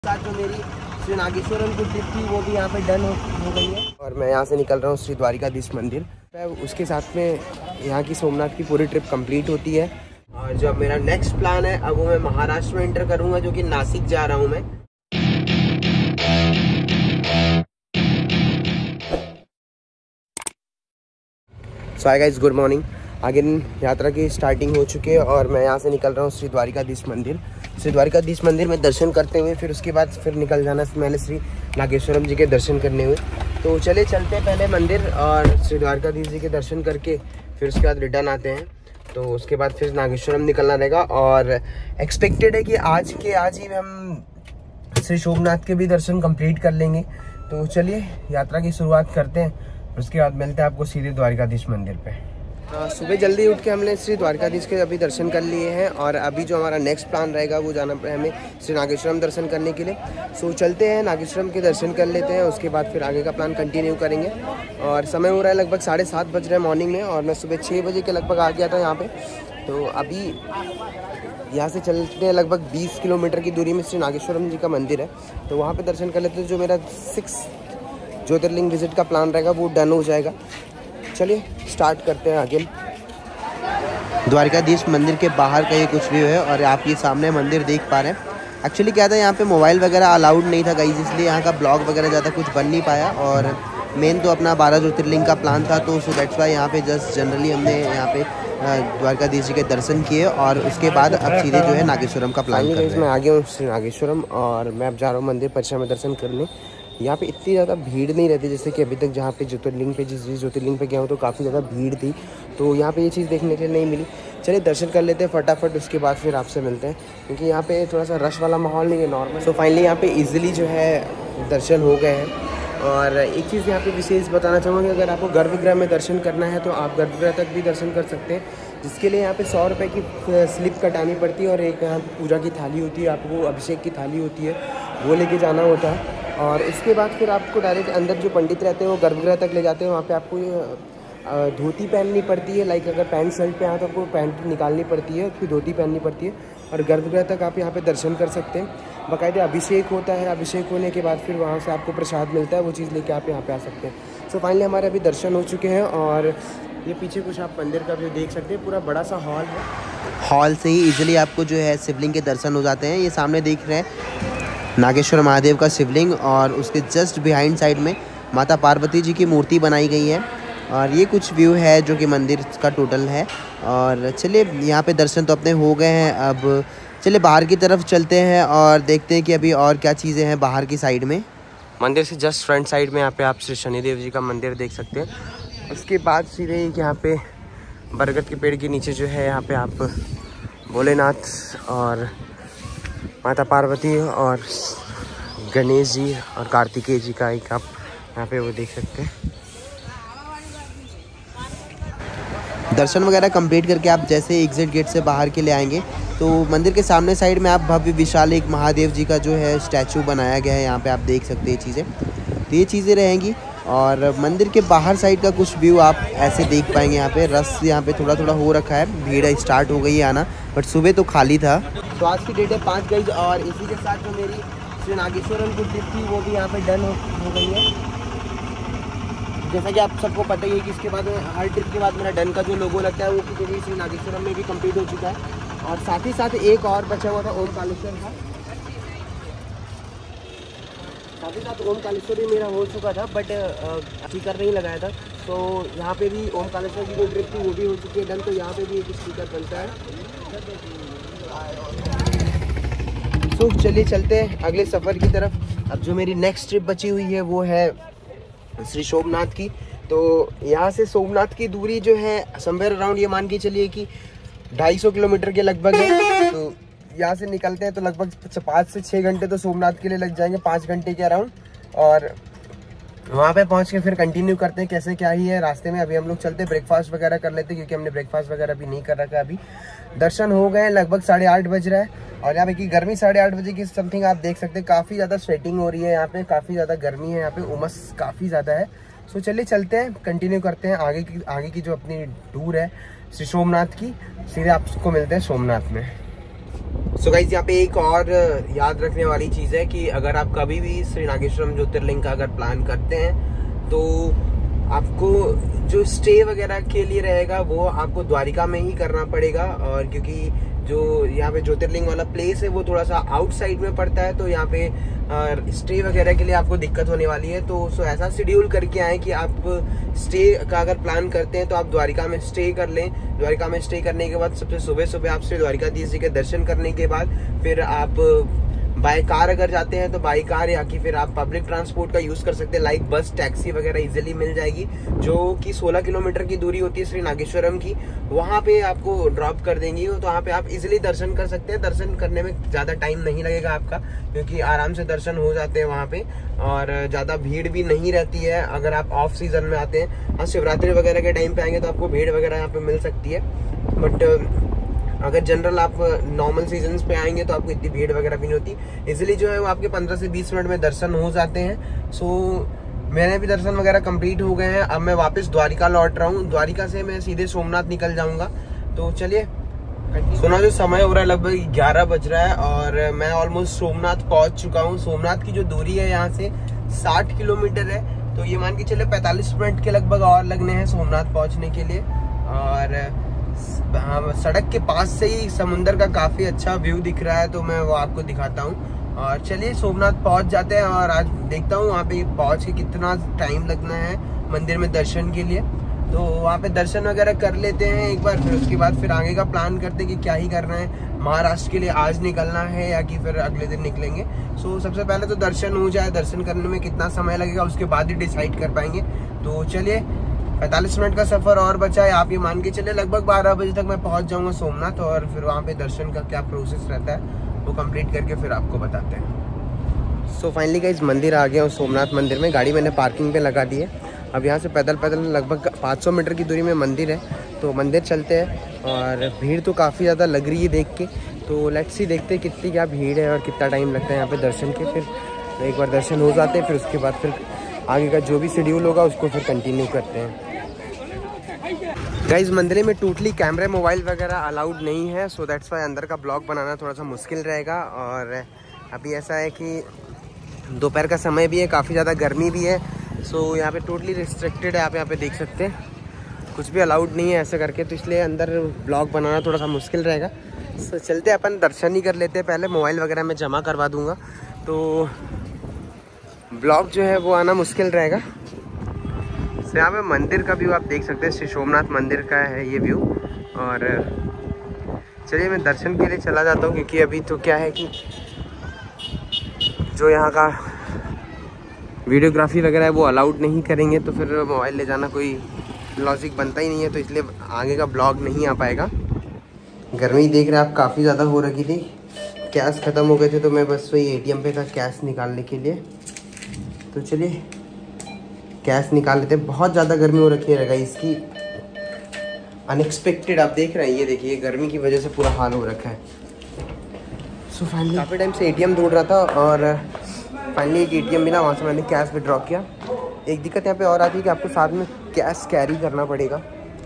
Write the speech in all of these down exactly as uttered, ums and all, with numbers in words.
साथ जो मेरी श्री नागेश्वरम की ट्रिप थी वो भी यहाँ पे डन हो, हो गई है और मैं यहाँ से निकल रहा हूँ श्री द्वारिकाधीश मंदिर। उसके साथ में यहाँ की सोमनाथ की पूरी ट्रिप कंप्लीट होती है। और जो अब मेरा नेक्स्ट प्लान है अब वो मैं महाराष्ट्र में एंटर करूँगा, जो कि नासिक जा रहा हूँ मैं। So hi guys, good morning. आगे यात्रा की स्टार्टिंग हो चुकी है और मैं यहाँ से निकल रहा हूँ श्री द्वारिकाधीश मंदिर। श्री द्वारिकाधीश मंदिर में दर्शन करते हुए फिर उसके बाद फिर निकल जाना मैंने श्री नागेश्वरम जी के दर्शन करने हुए। तो चले चलते हैं पहले मंदिर और श्री द्वारिकाधीश जी के दर्शन करके फिर उसके बाद रिटर्न आते हैं। तो उसके बाद फिर नागेश्वरम निकलना रहेगा और एक्सपेक्टेड है कि आज के आज ही हम श्री सोमनाथ के भी दर्शन कंप्लीट कर लेंगे। तो चलिए यात्रा की शुरुआत करते हैं, उसके बाद मिलते हैं आपको सीधे द्वारिकाधीश मंदिर पे। सुबह जल्दी उठ के हमने श्री द्वारिकाधीश के अभी दर्शन कर लिए हैं और अभी जो हमारा नेक्स्ट प्लान रहेगा वो जाना है हमें श्री नागेश्वरम दर्शन करने के लिए। सो चलते हैं नागेश्वरम के दर्शन कर लेते हैं, उसके बाद फिर आगे का प्लान कंटिन्यू करेंगे। और समय हो रहा है लगभग साढ़े सात बज रहे हैं मॉर्निंग में और मैं सुबह छः बजे के लगभग आ गया था यहाँ पे। तो अभी यहाँ से चलते हैं लगभग बीस किलोमीटर की दूरी में श्री नागेश्वरम जी का मंदिर है, तो वहाँ पे दर्शन कर लेते हैं। जो मेरा सिक्स ज्योतिर्लिंग विजिट का प्लान रहेगा वो डन हो जाएगा। चलिए स्टार्ट करते हैं आगे। द्वारिकाधीश मंदिर के बाहर का ये कुछ व्यू है और आप ये सामने मंदिर देख पा रहे हैं। एक्चुअली क्या था, यहाँ पे मोबाइल वगैरह अलाउड नहीं था गाइस, इसलिए यहाँ का ब्लॉग वगैरह ज़्यादा कुछ बन नहीं पाया। और मेन तो अपना बारह ज्योतिर्लिंग का प्लान था, तो सो दैट्स वाई यहाँ पे जस्ट जनरली हमने यहाँ पे द्वारकाधीश जी के दर्शन किए और उसके बाद अब सीधे जो है नागेश्वरम का प्लान कर रहे हैं। मैं आ गया हूँ श्री नागेश्वरम और मैं अब जा रहा हूँ मंदिर परिसर में दर्शन करने। यहाँ पे इतनी ज़्यादा भीड़ नहीं रहती जैसे कि अभी तक जहाँ पे ज्योतिर्लिंग पे जिस ज्योतिर्लिंग पे गया हूँ तो काफ़ी ज़्यादा भीड़ थी, तो यहाँ पे ये चीज़ देखने के लिए नहीं मिली। चलिए दर्शन कर लेते हैं फटाफट, उसके बाद फिर आपसे मिलते हैं, क्योंकि यहाँ पे थोड़ा सा रश वाला माहौल नहीं है, नॉर्मल। सो फाइनली यहाँ पे ईजिली जो है दर्शन हो गए हैं। और एक चीज़ यहाँ पे विशेष बताना चाहूँगा कि अगर आपको गर्भगृह में दर्शन करना है तो आप गर्भगृह तक भी दर्शन कर सकते हैं, जिसके लिए यहाँ पे सौ रुपये की स्लिप कटानी पड़ती है और एक यहाँ पूजा की थाली होती है, आपको अभिषेक की थाली होती है वो लेके जाना होता है। और इसके बाद फिर आपको डायरेक्ट अंदर जो पंडित रहते हैं वो गर्भगृह तक ले जाते हैं। वहाँ पे आपको ये धोती पहननी पड़ती है, लाइक अगर पैंट शर्ट पे आए तो आपको पैंट निकालनी पड़ती है, फिर धोती पहननी पड़ती है और गर्भगृह तक आप यहाँ पे दर्शन कर सकते हैं। बाकायदा अभिषेक होता है, अभिषेक होने के बाद फिर वहाँ से आपको प्रसाद मिलता है, वो चीज़ लेके आप यहाँ पे आ सकते हैं। सो फाइनली हमारे अभी दर्शन हो चुके हैं और ये पीछे कुछ आप मंदिर का व्यू देख सकते हैं, पूरा बड़ा सा हॉल है। हॉल से ही ईजिली आपको जो है शिवलिंग के दर्शन हो जाते हैं। ये सामने देख रहे हैं नागेश्वर महादेव का शिवलिंग और उसके जस्ट बिहाइंड साइड में माता पार्वती जी की मूर्ति बनाई गई है। और ये कुछ व्यू है जो कि मंदिर का टोटल है। और चलिए यहाँ पे दर्शन तो अपने हो गए हैं, अब चलिए बाहर की तरफ चलते हैं और देखते हैं कि अभी और क्या चीज़ें हैं बाहर की साइड में। मंदिर से जस्ट फ्रंट साइड में यहाँ पे आप श्री शनिदेव जी का मंदिर देख सकते हैं। उसके बाद सीधे यहाँ पे बरगद के पेड़ के नीचे जो है यहाँ पे आप भोलेनाथ और माता पार्वती और गणेश जी और कार्तिकेय जी का एक आप यहाँ पे वो देख सकते हैं। दर्शन वगैरह कंप्लीट करके आप जैसे एग्जिट गेट से बाहर के लिए आएंगे तो मंदिर के सामने साइड में आप भव्य विशाल एक महादेव जी का जो है स्टैचू बनाया गया है, यहाँ पे आप देख सकते हैं चीज़ें। तो ये चीज़ें रहेंगी और मंदिर के बाहर साइड का कुछ व्यू आप ऐसे देख पाएंगे। यहाँ पे रस यहाँ पे थोड़ा थोड़ा हो रखा है, भीड़ स्टार्ट हो गई है आना, बट सुबह तो खाली था। तो आज की डेट है पाँच गई और इसी के साथ जो मेरी श्री नागेश्वरम की ट्रिप थी वो भी यहाँ पे डन हो, हो गई है। जैसा कि आप सबको पता ही है कि इसके बाद हर ट्रिप के बाद मेरा डन का जो लोगो लगता है वो क्योंकि श्री नागेश्वरम में भी कंप्लीट हो चुका है। और साथ ही साथ एक और बचा हुआ था ओमकालेश्वर था, साथ ही साथ ओमकालेश्वर भी मेरा हो चुका था बट स्टिकर नहीं लगाया था। तो यहाँ पे भी ओमकालेश्वर की जो ट्रिप थी वो भी हो चुकी है डन, तो यहाँ पे भी एक स्टिकर बनता है। तो चलिए चलते हैं अगले सफ़र की तरफ। अब जो मेरी नेक्स्ट ट्रिप बची हुई है वो है श्री सोमनाथ की। तो यहाँ से सोमनाथ की दूरी जो है समवेयर अराउंड ये मान के चलिए कि ढाई सौ किलोमीटर के लगभग है। तो यहाँ से निकलते हैं तो लगभग पाँच से छः घंटे तो सोमनाथ के लिए लग जाएंगे, पाँच घंटे के अराउंड। और वहाँ पे पहुँच के फिर कंटिन्यू करते हैं कैसे क्या ही है रास्ते में। अभी हम लोग चलते ब्रेकफास्ट वगैरह कर लेते हैं क्योंकि हमने ब्रेकफास्ट वगैरह भी नहीं कर रखा है। अभी दर्शन हो गए, लगभग साढ़े आठ बज रहा है और यहाँ पे की गर्मी साढ़े आठ बजे की समथिंग आप देख सकते हैं। काफ़ी ज़्यादा स्वेटिंग हो रही है यहाँ पे, काफ़ी ज़्यादा गर्मी है यहाँ पे, उमस काफ़ी ज़्यादा है। सो चलिए चलते हैं, कंटिन्यू करते हैं आगे की आगे की जो अपनी टूर है श्री सोमनाथ की। सीधे आपको मिलते हैं सोमनाथ में। सो so गाइस यहाँ पे एक और याद रखने वाली चीज़ है कि अगर आप कभी भी श्री नागेश्वरम ज्योतिर्लिंग का अगर प्लान करते हैं तो आपको जो स्टे वगैरह के लिए रहेगा वो आपको द्वारिका में ही करना पड़ेगा। और क्योंकि जो यहाँ पे ज्योतिर्लिंग वाला प्लेस है वो थोड़ा सा आउटसाइड में पड़ता है, तो यहाँ पे स्टे वगैरह के लिए आपको दिक्कत होने वाली है। तो सो ऐसा शेड्यूल करके आए कि आप स्टे का अगर प्लान करते हैं तो आप द्वारिका में स्टे कर लें। द्वारिका में स्टे करने के बाद सबसे सुबह सुबह आप श्री द्वारिकाधीश जी के दर्शन करने के बाद फिर आप बाय कार अगर जाते हैं तो बाय कार, या कि फिर आप पब्लिक ट्रांसपोर्ट का यूज कर सकते हैं, लाइक बस टैक्सी वगैरह इजीली मिल जाएगी, जो कि सोलह किलोमीटर की दूरी होती है श्री नागेश्वरम की। वहां पे आपको ड्रॉप कर देंगी, तो वहां पे आप इजीली दर्शन कर सकते हैं। दर्शन करने में ज्यादा टाइम नहीं लगेगा आपका, क्योंकि आराम से दर्शन हो जाते हैं वहां पे, और ज्यादा भीड़ भी नहीं रहती है अगर आप ऑफ सीजन में आते हैं। हाँ, शिवरात्रि वगैरह के टाइम पे आएंगे तो आपको भीड़ वगैरह यहाँ पे मिल सकती है, बट अगर जनरल आप नॉर्मल सीजन्स पे आएंगे तो आपको इतनी भीड़ वगैरह भी नहीं होती। इजीली जो है वो आपके पंद्रह से बीस मिनट में दर्शन हो जाते हैं। सो मेरे भी दर्शन वगैरह कंप्लीट हो गए हैं। अब मैं वापस द्वारिका लौट रहा हूँ। द्वारिका से मैं सीधे सोमनाथ निकल जाऊंगा। तो चलिए, सुना जो समय हो रहा है लगभग ग्यारह बज रहा है और मैं ऑलमोस्ट सोमनाथ पहुंच चुका हूँ। सोमनाथ की जो दूरी है यहाँ से साठ किलोमीटर है, तो ये मान के चले पैंतालीस मिनट के लगभग और लगने हैं सोमनाथ पहुंचने के लिए। और हाँ, सड़क के पास से ही समुंदर का काफी अच्छा व्यू दिख रहा है, तो मैं वो आपको दिखाता हूँ। और चलिए सोमनाथ पहुंच जाते हैं और आज देखता हूँ वहाँ पे पहुंच के कितना टाइम लगना है मंदिर में दर्शन के लिए। तो वहाँ पे दर्शन वगैरह कर लेते हैं एक बार, फिर उसके बाद फिर आगे का प्लान करते हैं कि क्या ही करना है, महाराष्ट्र के लिए आज निकलना है या कि फिर अगले दिन निकलेंगे। सो सबसे पहले तो दर्शन हो जाए, दर्शन करने में कितना समय लगेगा उसके बाद ही डिसाइड कर पाएंगे। तो चलिए, पैंतालीस मिनट का सफर और बचा है। आप ये मान के चले लगभग बारह बजे तक मैं पहुंच जाऊंगा सोमनाथ, और फिर वहाँ पे दर्शन का क्या प्रोसेस रहता है वो कंप्लीट करके फिर आपको बताते हैं। सो फाइनली गाइस मंदिर आ गया हूँ सोमनाथ मंदिर में। गाड़ी मैंने पार्किंग पे लगा दी है। अब यहाँ से पैदल पैदल लगभग पाँच सौ मीटर की दूरी में मंदिर है, तो मंदिर चलते हैं। और भीड़ तो काफ़ी ज़्यादा लग रही है देख के, तो लेट्स सी देखते हैं कितनी क्या भीड़ है और कितना टाइम लगता है यहाँ पे दर्शन के। फिर एक बार दर्शन हो जाते हैं, फिर उसके बाद फिर आगे का जो भी शेड्यूल होगा उसको फिर कंटिन्यू करते हैं। गाइस मंदिर में टोटली कैमरे मोबाइल वगैरह अलाउड नहीं है, सो दैट्स वाई अंदर का ब्लॉग बनाना थोड़ा सा मुश्किल रहेगा। और अभी ऐसा है कि दोपहर का समय भी है, काफ़ी ज़्यादा गर्मी भी है, सो यहाँ पे टोटली रिस्ट्रिक्टेड है। आप यहाँ पे देख सकते हैं कुछ भी अलाउड नहीं है ऐसे करके, तो इसलिए अंदर ब्लॉग बनाना थोड़ा सा मुश्किल रहेगा। सो चलते अपन दर्शन ही कर लेते हैं पहले, मोबाइल वगैरह मैं जमा करवा दूँगा, तो ब्लॉग जो है वो आना मुश्किल रहेगा। तो यहाँ पे मंदिर का व्यू आप देख सकते हैं, श्री सोमनाथ मंदिर का है ये व्यू। और चलिए मैं दर्शन के लिए चला जाता हूँ, क्योंकि अभी तो क्या है कि जो यहाँ का वीडियोग्राफी वगैरह है वो अलाउड नहीं करेंगे, तो फिर मोबाइल ले जाना कोई लॉजिक बनता ही नहीं है, तो इसलिए आगे का ब्लॉग नहीं आ पाएगा। गर्मी देख रहे हैं आप काफ़ी ज़्यादा हो रखी थी, कैश ख़त्म हो गए थे, तो मैं बस वही एटीएम पे था कैश निकालने के लिए। तो चलिए कैश निकाल लेते हैं। बहुत ज़्यादा गर्मी हो रखी है इसकी, अनएक्सपेक्टेड आप देख रहे हैं, ये देखिए गर्मी की वजह से पूरा हाल हो रखा है। सो फाइनली काफ़ी टाइम से एटीएम ढूंढ रहा था और फाइनली एक एटीएम मिला, वहाँ से मैंने कैश विड्रॉ किया। एक दिक्कत यहाँ पे और आती है कि आपको साथ में कैश कैरी करना पड़ेगा।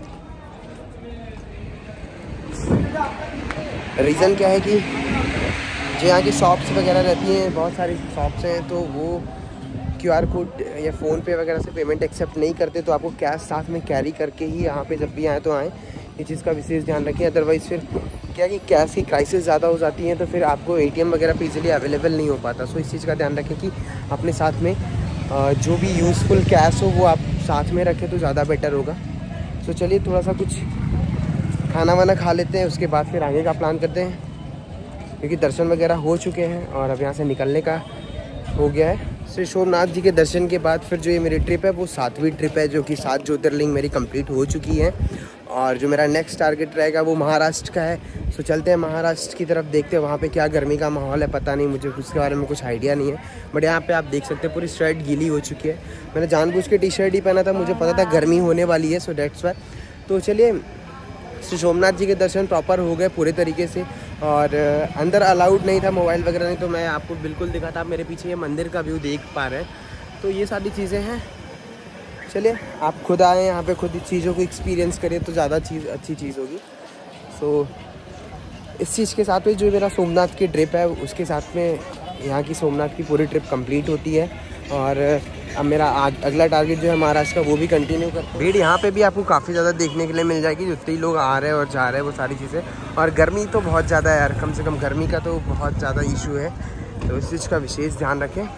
रीज़न क्या है कि जो यहाँ की शॉप्स वगैरह रहती हैं, बहुत सारी शॉप्स हैं, तो वो क्यूआर कोड या फ़ोन पे वगैरह से पेमेंट एक्सेप्ट नहीं करते, तो आपको कैश साथ में कैरी करके ही यहाँ पे जब भी आए तो आएँ, ये चीज़ का विशेष ध्यान रखें। अदरवाइज़ फिर क्या कि कैश की क्राइसिस ज़्यादा हो जाती हैं, तो फिर आपको एटीएम वगैरह पे इजीली अवेलेबल नहीं हो पाता। सो इस चीज़ का ध्यान रखें कि अपने साथ में जो भी यूज़फुल कैश हो वो आप साथ में रखें तो ज़्यादा बेटर होगा। सो चलिए थोड़ा सा कुछ खाना वाना खा लेते हैं, उसके बाद फिर आगे का प्लान करते हैं, क्योंकि दर्शन वगैरह हो चुके हैं और अब यहाँ से निकलने का हो गया है। श्री सोमनाथ जी के दर्शन के बाद फिर जो ये मेरी ट्रिप है वो सातवीं ट्रिप है, जो कि सात ज्योतिर्लिंग मेरी कंप्लीट हो चुकी है। और जो मेरा नेक्स्ट टारगेट रहेगा वो महाराष्ट्र का है। सो चलते हैं महाराष्ट्र की तरफ, देखते हैं वहाँ पे क्या गर्मी का माहौल है, पता नहीं, मुझे उसके बारे में कुछ आइडिया नहीं है। बट यहाँ पे आप देख सकते हैं पूरी शर्ट गीली हो चुकी है। मैंने जानबूझ के टी शर्ट ही पहना था, मुझे पता था गर्मी होने वाली है, सो डेट्स वाई। तो चलिए श्री सोमनाथ जी के दर्शन प्रॉपर हो गए पूरे तरीके से, और अंदर अलाउड नहीं था मोबाइल वगैरह नहीं, तो मैं आपको बिल्कुल दिखाता। आप मेरे पीछे ये मंदिर का व्यू देख पा रहे हैं, तो ये सारी चीज़ें हैं। चलिए आप खुद आए यहाँ पे, खुद चीज़ों को एक्सपीरियंस करिए तो ज़्यादा चीज़ अच्छी चीज़ होगी। सो इस चीज़ के साथ में जो मेरा सोमनाथ की ट्रिप है उसके साथ में यहाँ की सोमनाथ की पूरी ट्रिप कंप्लीट होती है। और अब मेरा आज अगला टारगेट जो है महाराष्ट्र का वो भी कंटिन्यू कर। भीड़ यहाँ पे भी आपको काफ़ी ज़्यादा देखने के लिए मिल जाएगी, जितने ही लोग आ रहे हैं और जा रहे हैं वो सारी चीज़ें। और गर्मी तो बहुत ज़्यादा है यार, कम से कम गर्मी का तो बहुत ज़्यादा इशू है, तो इस चीज़ का विशेष ध्यान रखें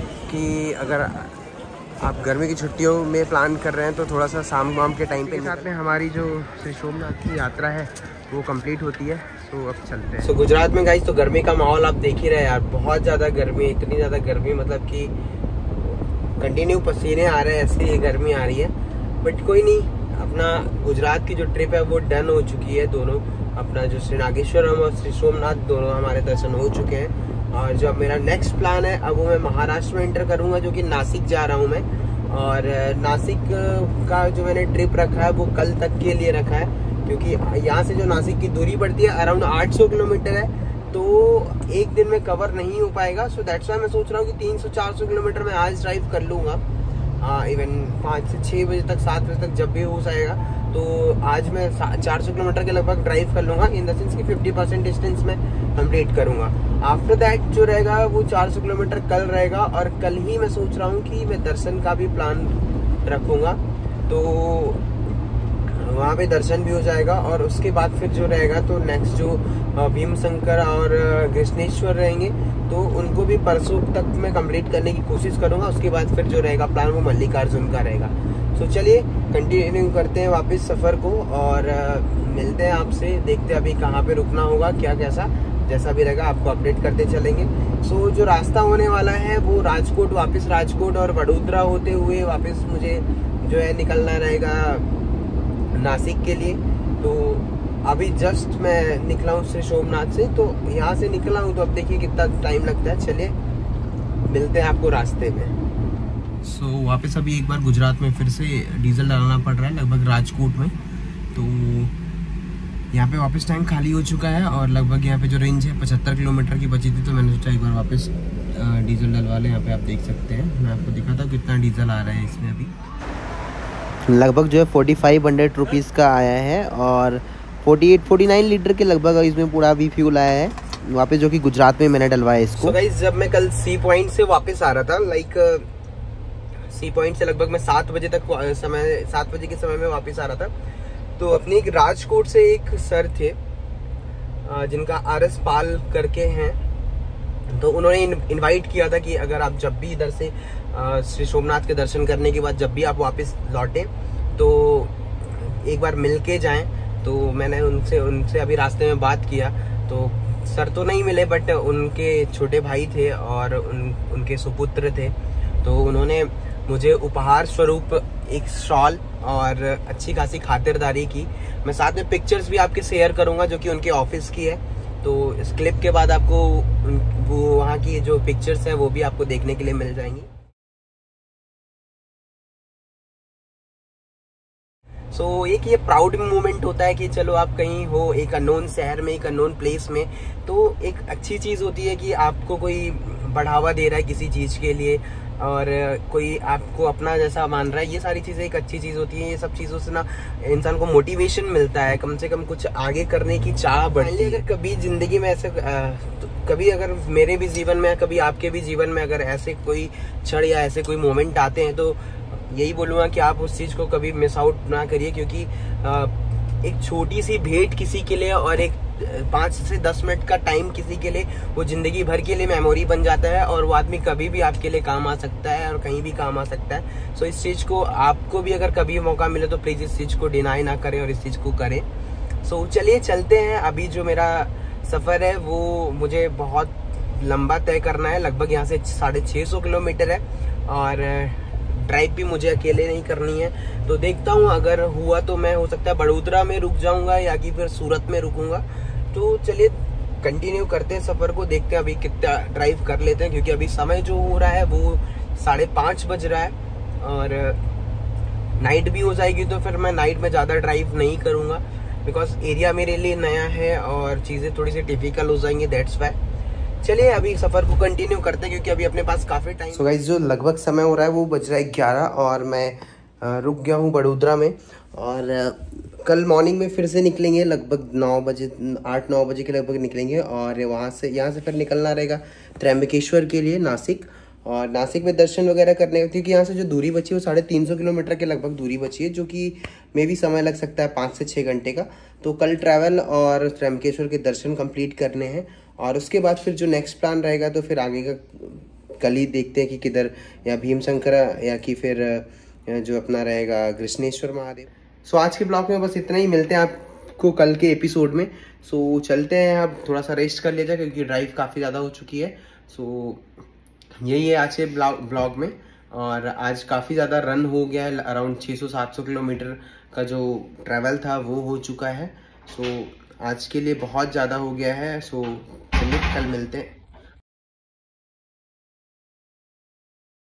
कि अगर आप गर्मी की छुट्टियों में प्लान कर रहे हैं तो थोड़ा सा शाम वाम के टाइम पे साथ में हमारी जो श्री सोमनाथ की यात्रा है वो कंप्लीट होती है। तो अब चलते हैं। सो so, गुजरात में गाइस तो गर्मी का माहौल आप देख ही रहे हैं यार, बहुत ज़्यादा गर्मी, इतनी ज़्यादा गर्मी मतलब कि कंटिन्यू पसीने आ रहे हैं, ऐसी गर्मी आ रही है। बट कोई नहीं, अपना गुजरात की जो ट्रिप है वो डन हो चुकी है। दोनों अपना जो श्री नागेश्वरम और श्री सोमनाथ दोनों हमारे दर्शन हो चुके हैं। और जो अब मेरा नेक्स्ट प्लान है अब वो मैं महाराष्ट्र में एंटर करूँगा, जो कि नासिक जा रहा हूँ मैं। और नासिक का जो मैंने ट्रिप रखा है वो कल तक के लिए रखा है, क्योंकि यहाँ से जो नासिक की दूरी पड़ती है अराउंड आठ सौ किलोमीटर है, तो एक दिन में कवर नहीं हो पाएगा। सो दैट्स वाई मैं सोच रहा हूँ कि तीन सौ चार सौ किलोमीटर मैं आज ड्राइव कर लूँगा। इवन पाँच से छः बजे तक, सात बजे तक जब भी हो जाएगा, तो आज मैं चार सौ किलोमीटर के लगभग ड्राइव कर लूँगा, इन द सेंस कि फिफ्टी परसेंट डिस्टेंस में कंप्लीट करूँगा। आफ्टर दैट जो रहेगा वो चार सौ किलोमीटर कल रहेगा, और कल ही मैं सोच रहा हूँ कि मैं दर्शन का भी प्लान रखूँगा, तो वहाँ पे दर्शन भी हो जाएगा। और उसके बाद फिर जो रहेगा तो नेक्स्ट जो भीम शंकर और कृष्णेश्वर रहेंगे तो उनको भी परसों तक मैं कंप्लीट करने की कोशिश करूँगा। उसके बाद फिर जो रहेगा प्लान वो मल्लिकार्जुन का रहेगा। तो चलिए कंटिन्यू करते हैं वापस सफ़र को और मिलते हैं आपसे, देखते हैं अभी कहाँ पे रुकना होगा, क्या कैसा जैसा भी रहेगा आपको अपडेट करते चलेंगे। सो जो रास्ता होने वाला है वो राजकोट, वापस राजकोट और वडोदरा होते हुए वापस मुझे जो है निकलना रहेगा नासिक के लिए। तो अभी जस्ट मैं निकला हूँ श्री सोमनाथ से, तो यहाँ से निकला हूँ, तो अब देखिए कितना टाइम लगता है। चलिए मिलते हैं आपको रास्ते में। सो so, वापस अभी एक बार गुजरात में फिर से डीजल डालना पड़ रहा है लगभग राजकोट में। तो यहाँ पे वापस टैंक खाली हो चुका है और लगभग यहाँ पे जो रेंज है पचहत्तर किलोमीटर की बची थी, तो मैंने सोचा एक बार वापस डीजल डलवा लें। यहाँ पे आप देख सकते हैं, मैं आपको दिखाता हूँ कितना डीजल आ रहा है इसमें। अभी लगभग जो है फोर्टी फाइव हंड्रेड रुपीज़ का आया है और forty eight forty nine litre के लगभग इसमें पूरा भी फ्यूल आया है वापस, जो कि गुजरात में मैंने डलवाया इसको। so गाइस, जब मैं कल सी पॉइंट से वापस आ रहा था, लाइक सी पॉइंट से लगभग मैं सात बजे तक समय सात बजे के समय में वापस आ रहा था, तो अपनी एक राजकोट से एक सर थे जिनका आर एस पाल करके हैं, तो उन्होंने इनवाइट किया था कि अगर आप जब भी इधर से श्री सोमनाथ के दर्शन करने के बाद जब भी आप वापस लौटें तो एक बार मिल के जाएँ। तो मैंने उनसे उनसे अभी रास्ते में बात किया, तो सर तो नहीं मिले बट उनके छोटे भाई थे और उन उनके सुपुत्र थे, तो उन्होंने मुझे उपहार स्वरूप एक शॉल और अच्छी खासी खातिरदारी की। मैं साथ में पिक्चर्स भी आपके शेयर करूंगा जो कि उनके ऑफिस की है, तो इस क्लिप के बाद आपको वो वहाँ की जो पिक्चर्स हैं वो भी आपको देखने के लिए मिल जाएंगी। सो so, एक ये प्राउड मोमेंट होता है कि चलो आप कहीं हो एक अननोन शहर में, एक अननोन प्लेस में, तो एक अच्छी चीज़ होती है कि आपको कोई बढ़ावा दे रहा है किसी चीज़ के लिए और कोई आपको अपना जैसा मान रहा है। ये सारी चीज़ें एक अच्छी चीज़ होती है। ये सब चीज़ों से ना इंसान को मोटिवेशन मिलता है, कम से कम कुछ आगे करने की चाह बढ़ती है। अगर कभी ज़िंदगी में ऐसे तो कभी अगर मेरे भी जीवन में, कभी आपके भी जीवन में अगर ऐसे कोई क्षण या ऐसे कोई मोमेंट आते हैं, तो यही बोलूँगा कि आप उस चीज़ को कभी मिस आउट ना करिए, क्योंकि एक छोटी सी भेंट किसी के लिए और एक पाँच से दस मिनट का टाइम किसी के लिए वो ज़िंदगी भर के लिए मेमोरी बन जाता है और वो आदमी कभी भी आपके लिए काम आ सकता है और कहीं भी काम आ सकता है। सो इस चीज़ को आपको भी अगर कभी मौका मिले तो प्लीज़ इस चीज़ को डिनाई ना करें और इस चीज़ को करें। सो चलिए चलते हैं। अभी जो मेरा सफ़र है वो मुझे बहुत लंबा तय करना है, लगभग यहाँ से साढ़े छः सौ किलोमीटर है और ड्राइव भी मुझे अकेले नहीं करनी है। तो देखता हूँ, अगर हुआ तो मैं हो सकता है बड़ोदरा में रुक जाऊँगा या कि फिर सूरत में रुकूँगा। तो चलिए कंटिन्यू करते हैं सफ़र को, देखते हैं अभी कितना ड्राइव कर लेते हैं, क्योंकि अभी समय जो हो रहा है वो साढ़े पाँच बज रहा है और नाइट भी हो जाएगी, तो फिर मैं नाइट में ज़्यादा ड्राइव नहीं करूँगा बिकॉज एरिया मेरे लिए नया है और चीज़ें थोड़ी सी डिफिकल्ट हो जाएंगी, दैट्स वाई। चलिए अभी सफ़र को कंटिन्यू करते हैं क्योंकि अभी अपने पास काफ़ी टाइम। सो गाइस, जो लगभग समय हो रहा है वो बज रहा है ग्यारह और मैं रुक गया हूँ बड़ोदरा में और कल मॉर्निंग में फिर से निकलेंगे, लगभग नौ बजे आठ नौ बजे के लगभग निकलेंगे और वहाँ से यहाँ से फिर निकलना रहेगा त्र्यंबकेश्वर के लिए नासिक। और नासिक में दर्शन वगैरह करने, क्योंकि यहाँ से जो दूरी बची है वो साढ़े तीन सौ किलोमीटर के लगभग दूरी बची है, जो कि मे भी समय लग सकता है पाँच से छः घंटे का। तो कल ट्रैवल और त्र्यंबकेश्वर के दर्शन कंप्लीट करने हैं और उसके बाद फिर जो नेक्स्ट प्लान रहेगा तो फिर आगे का कल ही देखते हैं कि किधर, या भीमशंकर या कि फिर जो अपना रहेगा कृष्णेश्वर महादेव। सो आज के ब्लॉग में बस इतना ही, मिलते हैं आपको कल के एपिसोड में। सो चलते हैं, अब थोड़ा सा रेस्ट कर लिया जाए क्योंकि ड्राइव काफ़ी ज़्यादा हो चुकी है। सो यही है आज के ब्लॉग में। और आज काफ़ी ज़्यादा रन हो गया है, अराउंड छः सौ सात सौ किलोमीटर का जो ट्रैवल था वो हो चुका है। सो आज के लिए बहुत ज़्यादा हो गया है। सो चलिए कल मिलते हैं।